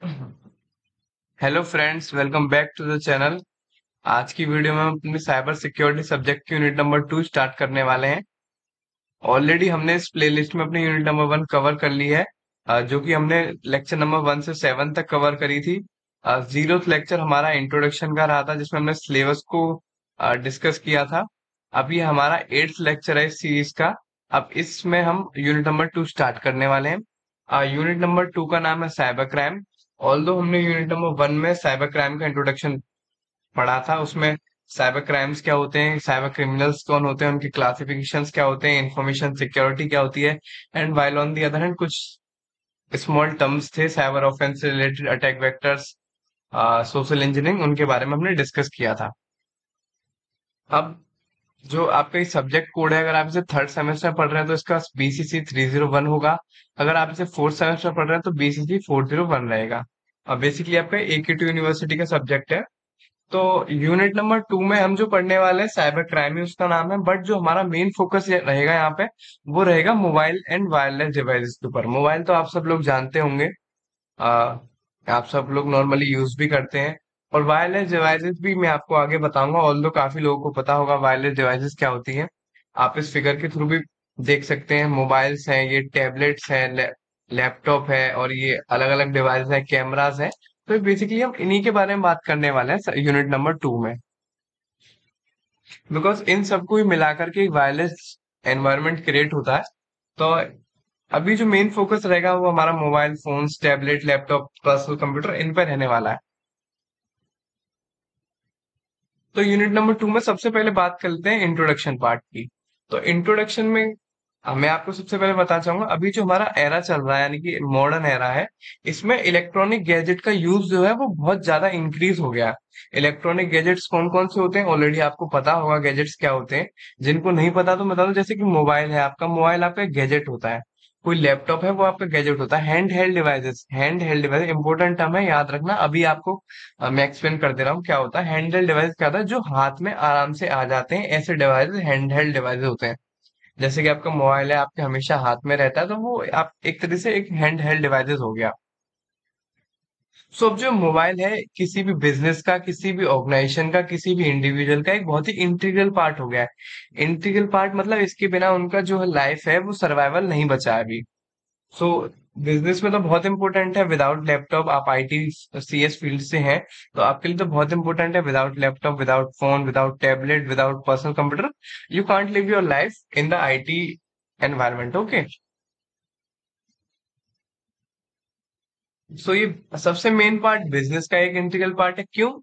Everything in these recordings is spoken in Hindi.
Hello friends, welcome back to the channel. आज की वीडियो में हम अपने साइबर सिक्योरिटी सब्जेक्ट की यूनिट नंबर 2 स्टार्ट करने वाले हैं। ऑलरेडी हमने इस प्लेलिस्ट में अपनी यूनिट नंबर 1 कवर कर ली है, जो कि हमने लेक्चर नंबर 1 से 7 तक कवर करी थी। जीरोथ लेक्चर हमारा इंट्रोडक्शन का रहा था, जिसमें हमने सिलेबस को डिस्कस किया था। अब ये हमारा 8th लेक्चर है इस सीरीज का। अब इसमें हम यूनिट नंबर 2 स्टार्ट करने वाले हैं। यूनिट नंबर 2 का नाम है साइबर क्राइम। ऑल्दो हमने यूनिट नंबर 1 में साइबर क्राइम का इंट्रोडक्शन पढ़ा था, उसमें साइबर क्राइम्स क्या होते हैं, साइबर क्रिमिनल्स कौन होते हैं, उनके क्लासिफिकेशंस क्या होते हैं, इंफॉर्मेशन सिक्योरिटी क्या होती है। And while on the other hand कुछ स्मॉल टर्म्स थे साइबर ऑफेंस से related, attack vectors, social engineering, उनके बारे में हमने डिस्कस किया था। अब जो आपका ये सब्जेक्ट कोड है, अगर आप इसे थर्ड सेमेस्टर में पढ़ रहे हैं तो इसका बीसीसी 301 होगा। अगर आप इसे फोर्थ सेमेस्टर में पढ़ रहे हैं तो बीसीसी 401 रहेगा। और बेसिकली आपका AQ2 यूनिवर्सिटी का सब्जेक्ट है। तो यूनिट नंबर 2 में हम जो पढ़ने वाले हैं साइबर क्राइम ही उसका नाम है, बट जो हमारा मेन फोकस रहेगा यहाँ पे, वो रहेगा मोबाइल एंड वायरलेस डिवाइसेस के ऊपर। मोबाइल तो आप सब लोग जानते होंगे, आ, आप सब लोग नॉर्मली यूज भी करते हैं। और वायरलेस डिवाइसेस भी मैं आपको आगे बताऊंगा, ऑल्दो काफी लोगों को पता होगा वायरलेस डिवाइसेस क्या होती हैं। आप इस फिगर के थ्रू भी देख सकते हैं, मोबाइल्स हैं, ये टैबलेट्स हैं, लैपटॉप है, और ये अलग अलग डिवाइस है, कैमरास है। तो बेसिकली हम इन्हीं के बारे में बात करने वाले हैं यूनिट नंबर 2 में। बिकॉज इन सबको ही मिलाकर के एक वायरलेस एनवायरनमेंट क्रिएट होता है। तो अभी जो मेन फोकस रहेगा वो हमारा mobile phones, tablet, laptop, personal computer, इन पर रहने वाला है। तो यूनिट नंबर 2 में सबसे पहले बात करते हैं इंट्रोडक्शन पार्ट की। तो इंट्रोडक्शन में मैं आपको सबसे पहले बताना चाहूंगा, अभी जो हमारा एरा चल रहा है, यानी कि मॉडर्न एरा है, इसमें इलेक्ट्रॉनिक गैजेट का यूज जो है वो बहुत ज्यादा इंक्रीज हो गया है। इलेक्ट्रॉनिक गैजेट्स कौन कौन से होते हैं ऑलरेडी आपको पता होगा, गैजेट्स क्या होते हैं। जिनको नहीं पता तो बता दो, जैसे कि मोबाइल है आपका, मोबाइल आपका गैजेट होता है। कोई लैपटॉप है वो आपका गैजेट होता है। Hand held device important term है, याद रखना। अभी आपको मैं एक्सप्लेन कर दे रहा हूँ क्या होता है। हैंड हेल्ड डिवाइस क्या होता है, जो हाथ में आराम से आ जाते हैं, ऐसे डिवाइस हैंड हेल्ड डिवाइस होते हैं। जैसे कि आपका मोबाइल है, आपके हमेशा हाथ में रहता है, तो वो आप एक तरह से एक हैंड हेल्ड डिवाइसेस हो गया। सो अब जो मोबाइल है किसी भी बिजनेस का, किसी भी ऑर्गेनाइजेशन का, किसी भी इंडिविजुअल का एक बहुत ही इंटीग्रल पार्ट हो गया है। इंटीग्रल पार्ट मतलब इसके बिना उनका जो लाइफ है वो सर्वाइवल नहीं बचा है अभी। सो बिजनेस में तो बहुत इंपॉर्टेंट है। विदाउट लैपटॉप, आप आईटी CS फील्ड से हैं, तो आपके लिए तो बहुत इंपॉर्टेंट है। Without laptop, without phone, without tablet, without personal computer, you can't live your life in the IT environment. Okay. So ये सबसे मेन पार्ट बिजनेस का एक इंटीग्रल पार्ट है। क्यों?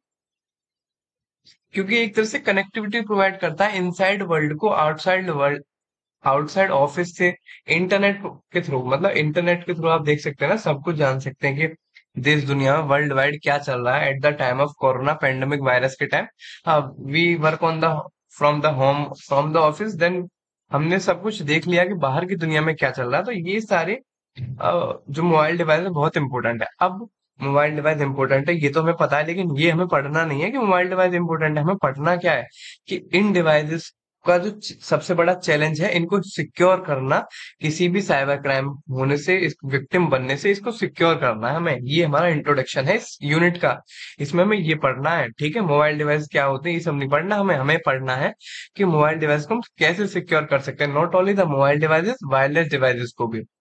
क्योंकि एक तरह से कनेक्टिविटी प्रोवाइड करता है इनसाइड वर्ल्ड को आउटसाइड वर्ल्ड, आउटसाइड ऑफिस से। इंटरनेट के थ्रू, मतलब इंटरनेट के थ्रू आप देख सकते हैं ना, सब कुछ जान सकते हैं कि देश दुनिया में वर्ल्ड वाइड क्या चल रहा है at the time of corona pandemic virus के टाइम। हाँ, we work on the from the home, from the office, then हमने सब कुछ देख लिया कि बाहर की दुनिया में क्या चल रहा है। तो ये सारे जो मोबाइल डिवाइस है बहुत इंपॉर्टेंट है। अब मोबाइल डिवाइस इंपॉर्टेंट है ये तो हमें पता है, लेकिन ये हमें पढ़ना नहीं है कि मोबाइल डिवाइस इंपॉर्टेंट है। हमें पढ़ना क्या है कि इन डिवाइसेस का जो सबसे बड़ा चैलेंज है, इनको सिक्योर करना। किसी भी साइबर क्राइम होने से, इस विक्टिम बनने से इसको सिक्योर करना है हमें। ये हमारा इंट्रोडक्शन है इस यूनिट का। इसमें हमें ये पढ़ना है, ठीक है। मोबाइल डिवाइस क्या होते हैं ये सब नहीं पढ़ना हमें। हमें पढ़ना है कि मोबाइल डिवाइस को हम कैसे सिक्योर कर सकते हैं, not only the mobile devices, wireless devices को भी।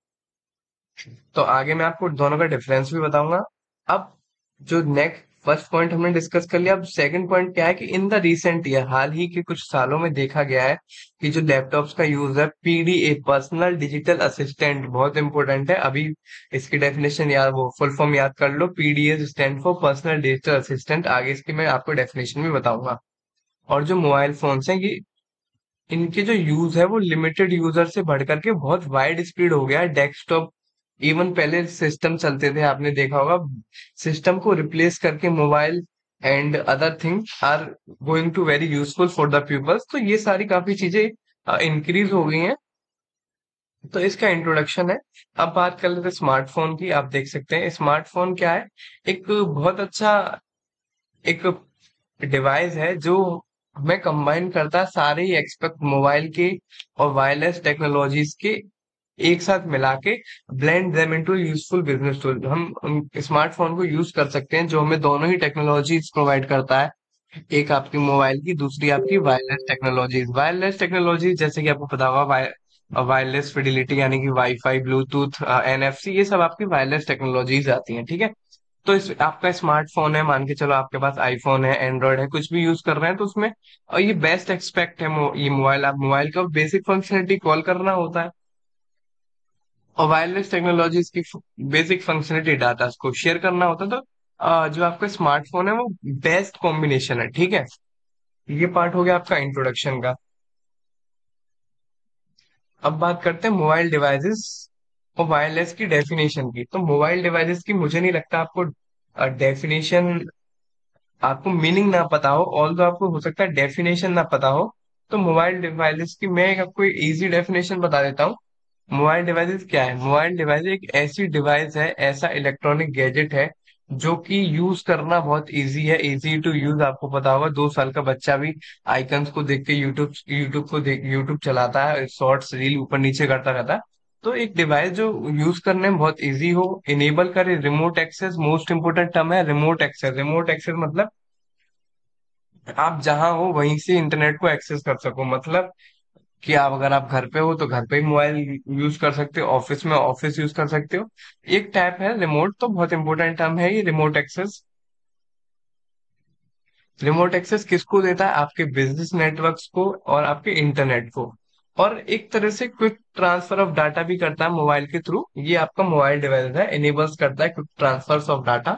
तो आगे मैं आपको दोनों का डिफरेंस भी बताऊंगा। अब जो नेक्स्ट फर्स्ट पॉइंट हमने डिस्कस कर लिया, अब सेकंड पॉइंट क्या है कि इन द रिसेंट ईयर, हाल ही के कुछ सालों में देखा गया है कि जो लैपटॉप्स का यूज है, PDA, पर्सनल डिजिटल असिस्टेंट, बहुत इंपॉर्टेंट है। अभी इसकी डेफिनेशन याद, वो फुल फॉर्म याद कर लो। PDA stand for personal digital assistant. आगे इसकी मैं आपको डेफिनेशन भी बताऊंगा। और जो मोबाइल फोन्स हैं, ये इनके जो यूज है वो लिमिटेड यूजर से बढ़ करके बहुत वाइड स्प्रेड हो गया है। डेस्कटॉप, इवन पहले सिस्टम चलते थे, आपने देखा होगा, सिस्टम को रिप्लेस करके mobile and other things are going to very useful for the peoples. तो ये सारी काफी चीजें इंक्रीज हो गई हैं। तो इसका इंट्रोडक्शन है। अब बात कर लेते हैं स्मार्टफोन की। आप देख सकते हैं स्मार्टफोन क्या है। एक बहुत अच्छा एक डिवाइस है जो हमें कंबाइन करता है सारे ही एक्सपेक्ट मोबाइल के और वायरलेस टेक्नोलॉजीज के एक साथ मिला के blend them into useful business tool. हम स्मार्टफोन को यूज कर सकते हैं जो हमें दोनों ही टेक्नोलॉजीज प्रोवाइड करता है। एक आपकी मोबाइल की, दूसरी आपकी वायरलेस टेक्नोलॉजीज। वायरलेस टेक्नोलॉजी जैसे कि आपको पता होगा, वायरलेस फिडिलिटी यानी कि वाईफाई, ब्लूटूथ, एनएफसी, ये सब आपकी वायरलेस टेक्नोलॉजीज आती हैं, ठीक है। तो इस आपका स्मार्टफोन है, मान के चलो आपके पास आईफोन है, एंड्रॉयड है, कुछ भी यूज कर रहे हैं तो उसमें, और ये बेस्ट एक्सपेक्ट है, ये मोबाइल, आप मोबाइल का बेसिक फंक्शनलिटी कॉल करना होता है, और वायरलेस टेक्नोलॉजीज की बेसिक फंक्शनलिटी डाटा को शेयर करना होता है। तो जो आपका स्मार्टफोन है वो बेस्ट कॉम्बिनेशन है, ठीक है। ये पार्ट हो गया आपका इंट्रोडक्शन का। अब बात करते हैं मोबाइल डिवाइसेस और वायरलेस की डेफिनेशन की। तो मोबाइल डिवाइसेस की मुझे नहीं लगता आपको डेफिनेशन, आपको मीनिंग ना पता हो, ऑल तो आपको हो सकता है डेफिनेशन ना पता हो। तो मोबाइल डिवाइसेस की मैं एक आपको इजी डेफिनेशन बता देता हूँ। मोबाइल डिवाइसेस क्या है? मोबाइल डिवाइस एक ऐसी डिवाइस है, ऐसा इलेक्ट्रॉनिक गैजेट है जो कि यूज करना बहुत इजी है, इजी टू यूज। आपको पता होगा 2 साल का बच्चा भी आइकन्स को देख के यूट्यूब चलाता है, शॉर्ट्स रील ऊपर नीचे करता रहता है। तो एक डिवाइस जो यूज करने में बहुत इजी हो, इनेबल करे remote access. Most important term है रिमोट एक्सेस। रिमोट एक्सेस मतलब आप जहां हो वहीं से इंटरनेट को एक्सेस कर सको। मतलब कि आप, अगर आप घर पे हो तो घर पे ही मोबाइल यूज कर सकते हो, ऑफिस में ऑफिस यूज कर सकते हो। एक टाइप है रिमोट, तो बहुत इंपॉर्टेंट टर्म है ये रिमोट एक्सेस। रिमोट एक्सेस किसको देता है? आपके बिजनेस नेटवर्क्स को और आपके इंटरनेट को। और एक तरह से क्विक ट्रांसफर ऑफ डाटा भी करता है मोबाइल के थ्रू। ये आपका मोबाइल डिवाइस है, इनेबल्स करता है क्विक ट्रांसफर ऑफ डाटा।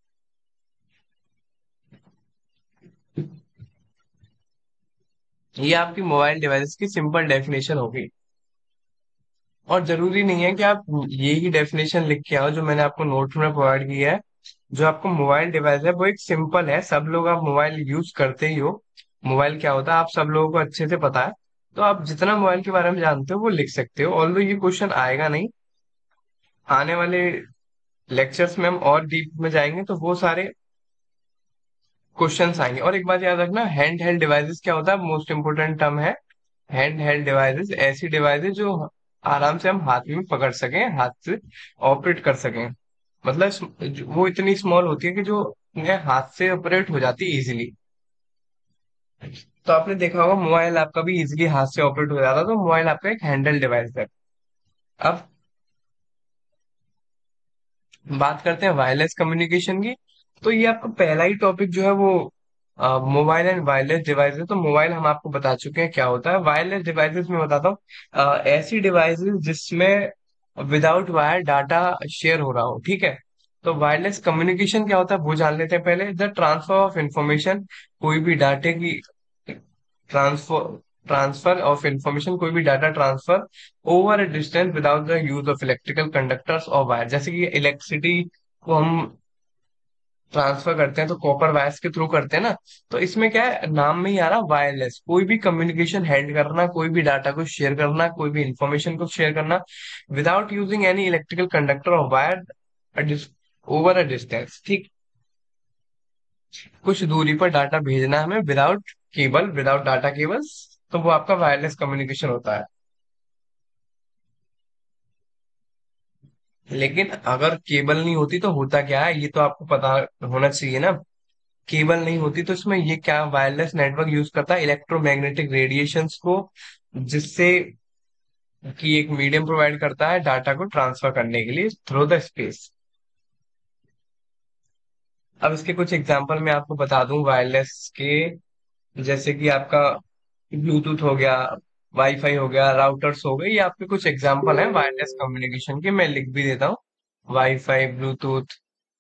ये आपकी मोबाइल डिवाइस की सिंपल डेफिनेशन होगी। और जरूरी नहीं है कि आप ये ही डेफिनेशन लिख के आओ जो मैंने आपको नोट में प्रोवाइड किया है। जो आपको मोबाइल डिवाइस है वो एक सिंपल है, सब लोग आप मोबाइल यूज करते ही हो। मोबाइल क्या होता है आप सब लोगों को अच्छे से पता है। तो आप जितना मोबाइल के बारे में जानते हो वो लिख सकते हो। ऑल्दो ये क्वेश्चन आएगा नहीं, आने वाले लेक्चर्स में हम और डीप में जाएंगे तो वो सारे क्वेश्चंस आएंगे। और एक बात याद रखना, हैंड हेल्ड डिवाइसेस क्या होता है? मोस्ट इंपोर्टेंट टर्म है हैंड हेल्ड डिवाइसेस। ऐसी डिवाइसेस जो आराम से हम हाथ में पकड़ सकें, हाथ से ऑपरेट कर सकें। मतलब वो इतनी स्मॉल होती है कि जो उन्हें हाथ से ऑपरेट हो जाती है इजीली। तो आपने देखा होगा मोबाइल आपका भी इजीली हाथ से ऑपरेट हो जाता है, तो मोबाइल आपका एक हैंडल डिवाइस है। अब बात करते हैं वायरलेस कम्युनिकेशन की। तो ये आपका पहला ही टॉपिक जो है वो मोबाइल एंड वायरलेस डिवाइसेस। तो मोबाइल हम आपको बता चुके हैं क्या होता है। वायरलेस डिवाइसेस में बताता हूँ, ऐसी डिवाइसेस जिसमें विदाउट वायर डाटा शेयर हो रहा हो, ठीक है। तो वायरलेस कम्युनिकेशन क्या होता है वो जान लेते हैं पहले। द ट्रांसफर ऑफ इंफॉर्मेशन, कोई भी डाटे की ट्रांसफर ट्रांसफर ऑफ इंफॉर्मेशन, कोई भी data transfer over a distance without the use of electrical conductors और वायर। जैसे कि इलेक्ट्रिसिटी को हम ट्रांसफर करते हैं तो कॉपर वायर्स के थ्रू करते हैं ना। तो इसमें क्या है, नाम में ही आ रहा वायरलेस, कोई भी कम्युनिकेशन हैंड करना, कोई भी डाटा को शेयर करना, कोई भी इंफॉर्मेशन को शेयर करना without using any electrical conductor और वायर ओवर अ डिस्टेंस, ठीक। कुछ दूरी पर डाटा भेजना है हमें without cable, without data cables, तो वो आपका वायरलेस कम्युनिकेशन होता है। लेकिन अगर केबल नहीं होती तो होता क्या है, ये तो आपको पता होना चाहिए ना। केबल नहीं होती तो इसमें ये क्या वायरलेस नेटवर्क यूज करता है इलेक्ट्रोमैग्नेटिक रेडिएशंस को, जिससे कि एक मीडियम प्रोवाइड करता है डाटा को ट्रांसफर करने के लिए थ्रू द स्पेस। अब इसके कुछ एग्जांपल मैं आपको बता दूं वायरलेस के। जैसे कि आपका ब्लूटूथ हो गया, वाईफाई हो गया, राउटर्स हो गए, ये आपके कुछ एग्जांपल हैं वायरलेस कम्युनिकेशन के। मैं लिख भी देता हूँ, वाईफाई, ब्लूटूथ,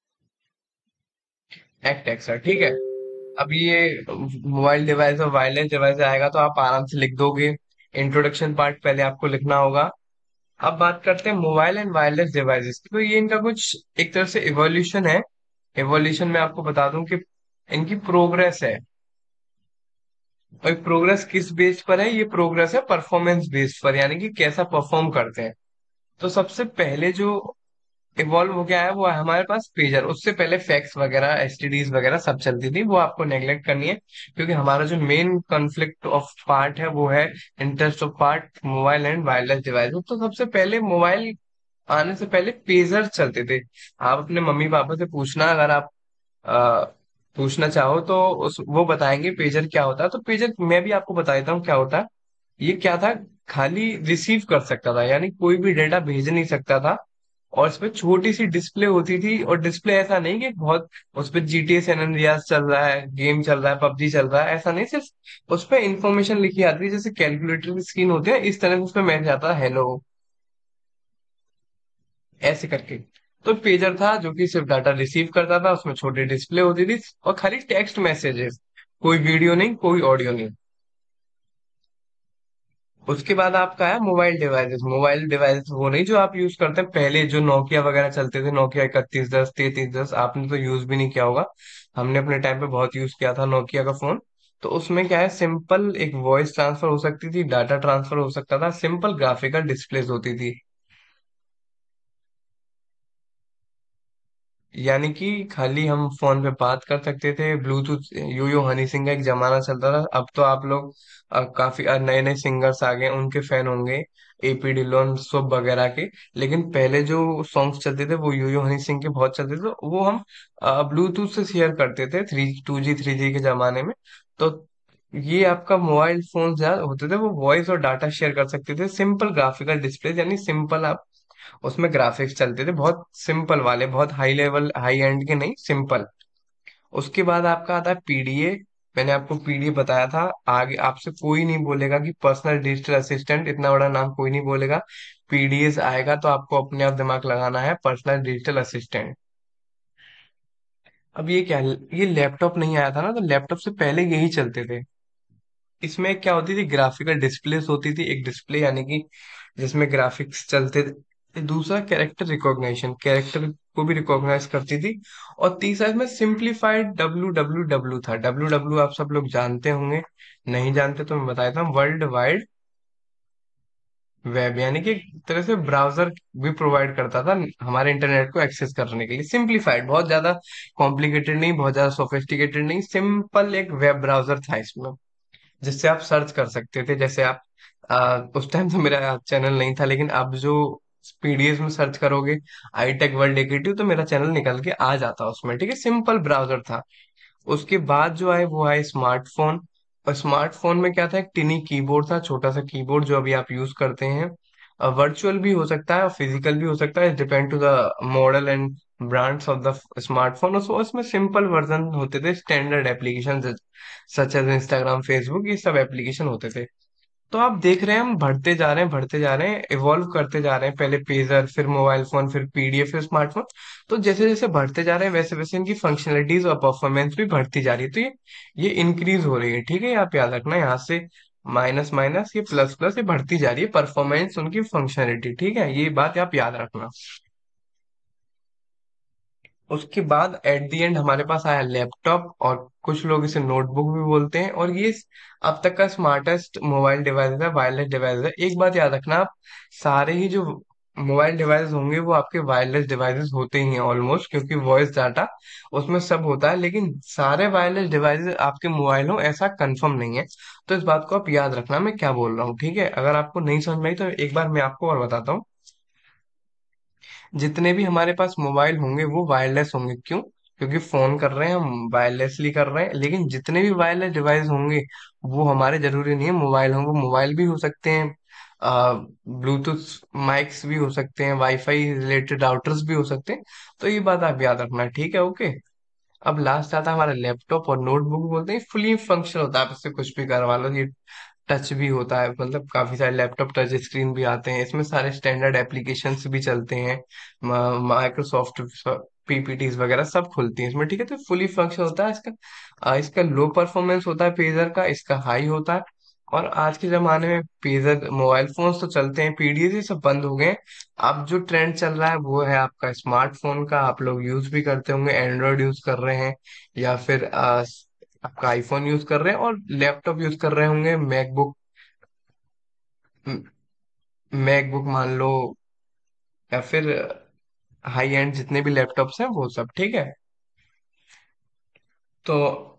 एक्टेक्सा, ठीक है। अब ये मोबाइल डिवाइस और वायरलेस डिवाइस आएगा तो आप आराम से लिख दोगे। इंट्रोडक्शन पार्ट पहले आपको लिखना होगा। अब बात करते हैं मोबाइल एंड वायरलेस डिवाइसेस की। तो ये इनका कुछ एक तरह से इवोल्यूशन है। इवोल्यूशन में आपको बता दूं कि इनकी प्रोग्रेस है। और प्रोग्रेस किस बेस पर है? ये प्रोग्रेस है परफॉर्मेंस बेस पर, यानी कि कैसा परफॉर्म करते हैं। तो सबसे पहले जो इवॉल्व हो गया है वो है हमारे पास पेजर। उससे पहले फैक्स वगैरह, एसटीडीज वगैरह सब चलती थी, वो आपको नेग्लेक्ट करनी है, क्योंकि हमारा जो मेन कॉन्फ्लिक्ट ऑफ पार्ट है वो है interest of part mobile and wireless device. तो सबसे पहले मोबाइल आने से पहले पेजर चलते थे। आप अपने मम्मी पापा से पूछना, अगर आप आ, पूछना चाहो तो उस वो बताएंगे पेजर क्या होता है। तो पेजर मैं भी आपको बता देता हूँ क्या होता है। ये क्या था, खाली रिसीव कर सकता था, यानी कोई भी डेटा भेज नहीं सकता था। और इसमें छोटी सी डिस्प्ले होती थी, और डिस्प्ले ऐसा नहीं कि बहुत, उस पर जीटीए सैन एंड्रियास चल रहा है, गेम चल रहा है, पबजी चल रहा है, ऐसा नहीं। सिर्फ उस पर इंफॉर्मेशन लिखी आती है, जैसे कैलकुलेटर की स्क्रीन होती है इस तरह से, उस पर मैसेज आता है हेलो, ऐसे करके। तो पेजर था जो कि सिर्फ डाटा रिसीव करता था, उसमें छोटी डिस्प्ले होती थी, और खाली टेक्स्ट मैसेजेस, कोई वीडियो नहीं, कोई ऑडियो नहीं। उसके बाद आपका है मोबाइल डिवाइसेस। मोबाइल डिवाइस वो नहीं जो आप यूज करते हैं पहले, जो नोकिया वगैरह चलते थे, नोकिया 3110, 3310, आपने तो यूज भी नहीं किया होगा। हमने अपने टाइम पे बहुत यूज किया था नोकिया का फोन। तो उसमें क्या है, सिंपल एक वॉइस ट्रांसफर हो सकती थी, डाटा ट्रांसफर हो सकता था, सिंपल ग्राफिकल डिस्प्लेस होती थी। यानी कि खाली हम फोन पे बात कर सकते थे, ब्लूटूथ, यो हनी सिंह का एक जमाना चलता था। अब तो आप लोग काफी नए नए सिंगर्स आ गए, उनके फैन होंगे, एपी डिलोन सब वगैरह के। लेकिन पहले जो सॉन्ग्स चलते थे वो यो हनी सिंह के बहुत चलते थे, तो वो हम ब्लूटूथ से शेयर करते थे, 2G 3G के जमाने में। तो ये आपका मोबाइल फोन ज्यादा होते थे, वो वॉइस और डाटा शेयर कर सकते थे, सिंपल ग्राफिकल डिस्प्ले, यानी सिंपल। उसमें ग्राफिक्स चलते थे बहुत सिंपल वाले, बहुत हाई लेवल हाई एंड के नहीं, सिंपल। उसके बाद आपका आता है पीडीए। मैंने आपको पीडीए बताया था, आगे आपसे कोई नहीं बोलेगा कि पर्सनल डिजिटल असिस्टेंट, इतना बड़ा नाम कोई नहीं बोलेगा। पीडीएस आएगा तो आपको अपने आप दिमाग लगाना है, पर्सनल डिजिटल असिस्टेंट। अब ये क्या, ये लैपटॉप नहीं आया था ना, तो लैपटॉप से पहले यही चलते थे। इसमें क्या होती थी, ग्राफिकल डिस्प्लेस होती थी, एक डिस्प्ले यानी कि जिसमें ग्राफिक्स चलते थे। दूसरा कैरेक्टर रिकॉग्निशन, कैरेक्टर को भी रिकॉग्नाइज करती थी। और तीसरा इसमें सिंप्लीफाइड डब्ल्यू था। डब्ल्यू आप सब लोग जानते होंगे, नहीं जानते तो मैं बता देता हूँ, वर्ल्ड वाइड वेब, यानी कि एक तरह से ब्राउजर भी प्रोवाइड करता था हमारे इंटरनेट को एक्सेस करने के लिए। सिंप्लीफाइड, बहुत ज्यादा कॉम्प्लिकेटेड नहीं, बहुत ज्यादा सोफिस्टिकेटेड नहीं, सिंपल एक वेब ब्राउजर था इसमें, जिससे आप सर्च कर सकते थे। जैसे आप उस टाइम तो मेरा चैनल नहीं था, लेकिन अब जो पीडीएफ में सर्च करोगे आई टेक वर्ल्ड 82, तो मेरा चैनल निकल के आ जाता उसमें, ठीक है, सिंपल ब्राउजर था। उसके बाद जो आए वो आए स्मार्टफोन। और स्मार्टफोन में क्या था, एक टिनी कीबोर्ड था, छोटा सा कीबोर्ड जो अभी आप यूज करते हैं। वर्चुअल भी हो सकता है और फिजिकल भी हो सकता है, depend to the model and brands of the smartphone. उसमें सिंपल वर्जन होते थे, standard application such as Instagram, Facebook, ये सब एप्लीकेशन होते थे। तो आप देख रहे हैं हम बढ़ते जा रहे हैं, बढ़ते जा रहे हैं, इवॉल्व करते जा रहे हैं, पहले पेजर, फिर मोबाइल फोन, फिर पीडीएफ, फिर स्मार्टफोन। तो जैसे जैसे बढ़ते जा रहे हैं वैसे वैसे इनकी फंक्शनलिटीज और परफॉर्मेंस भी बढ़ती जा रही है। तो ये इंक्रीज हो रही है, ठीक है, आप याद रखना, यहाँ से माइनस माइनस, ये प्लस प्लस, ये बढ़ती जा रही है परफॉर्मेंस, उनकी फंक्शनलिटी, ठीक है, ये बात आप याद रखना। उसके बाद एट द एंड हमारे पास आया लैपटॉप, और कुछ लोग इसे नोटबुक भी बोलते हैं, और ये अब तक का स्मार्टेस्ट मोबाइल डिवाइस है, वायरलेस डिवाइस है। एक बात याद रखना आप, सारे ही जो मोबाइल डिवाइस होंगे वो आपके वायरलेस डिवाइसेस होते ही हैं ऑलमोस्ट, क्योंकि वॉइस डाटा उसमें सब होता है, लेकिन सारे वायरलेस डिवाइसेस आपके मोबाइल हो ऐसा कंफर्म नहीं है। तो इस बात को आप याद रखना मैं क्या बोल रहा हूँ, ठीक है। अगर आपको नहीं समझ में आई तो एक बार मैं आपको और बताता हूँ। जितने भी हमारे पास मोबाइल होंगे वो वायरलेस होंगे, क्यों? क्योंकि फोन कर रहे हैं हम, वायरलेसली कर रहे हैं। लेकिन जितने भी वायरलेस डिवाइस होंगे वो हमारे जरूरी नहीं है मोबाइल होंगे, वो मोबाइल भी हो सकते हैं, ब्लूटूथ माइक्स भी हो सकते हैं, वाईफाई रिलेटेड राउटर्स भी हो सकते हैं। तो ये बात आप याद रखना, ठीक है, ओके। अब लास्ट आता है हमारा लैपटॉप और नोटबुक, बोलते हैं फुली फंक्शन होता है, आप इससे कुछ भी करवा लो। ये टच भी होता है, मतलब काफी सारे लैपटॉप टच स्क्रीन भी आते हैं, इसमें सारे स्टैंडर्ड एप्लीकेशंस भी चलते हैं, माइक्रोसॉफ्ट पीपीटीज वगैरह सब खुलती हैं इसमें, ठीक है। तो फुली फंक्शन होता है इसका। इसका लो परफॉर्मेंस होता है पेजर का, इसका हाई होता है। और आज के जमाने में पेजर मोबाइल फोन्स तो चलते हैं, पीडीएस ये सब बंद हो गए हैं। अब जो ट्रेंड चल रहा है वो है आपका स्मार्टफोन का। आप लोग यूज भी करते होंगे, एंड्रॉयड यूज कर रहे हैं, या फिर आपका आईफोन यूज कर रहे हैं, और लैपटॉप यूज कर रहे होंगे, मैकबुक, मैकबुक मान लो, या फिर हाई एंड जितने भी लैपटॉप्स हैं वो सब, ठीक है। तो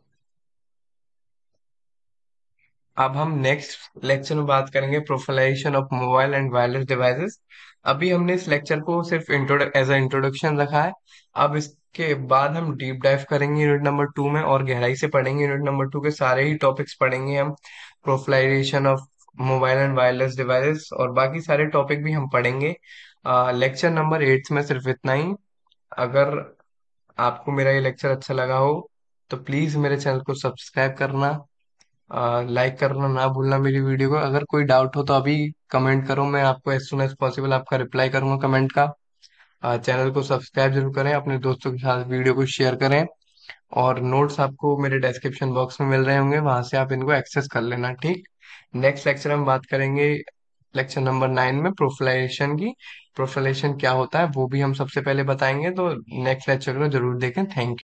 अब हम नेक्स्ट लेक्चर में बात करेंगे proliferation of mobile and wireless devices. अभी हमने इस लेक्चर को सिर्फ एज अ इंट्रोडक्शन रखा है। अब इसके बाद हम डीप डाइव करेंगे यूनिट नंबर 2 में और गहराई से पढ़ेंगे। यूनिट नंबर 2 के सारे ही टॉपिक्स पढ़ेंगे हम, proliferation of mobile and wireless devices और बाकी सारे टॉपिक भी हम पढ़ेंगे। लेक्चर नंबर 8 में सिर्फ इतना ही। अगर आपको मेरा ये लेक्चर अच्छा लगा हो तो प्लीज मेरे चैनल को सब्सक्राइब करना, लाइक करना ना भूलना मेरी वीडियो को। अगर कोई डाउट हो तो अभी कमेंट करो, मैं आपको एज सुन एज पॉसिबल आपका रिप्लाई करूंगा कमेंट का। चैनल को सब्सक्राइब जरूर करें, अपने दोस्तों के साथ वीडियो को शेयर करें और नोट्स आपको मेरे डिस्क्रिप्शन बॉक्स में मिल रहे होंगे, वहां से आप इनको एक्सेस कर लेना, ठीक। नेक्स्ट लेक्चर हम बात करेंगे लेक्चर नंबर 9 में प्रोफिलाइजेशन की। प्रोफिलाइजेशन क्या होता है वो भी हम सबसे पहले बताएंगे, तो नेक्स्ट लेक्चर को जरूर देखें। Thank you.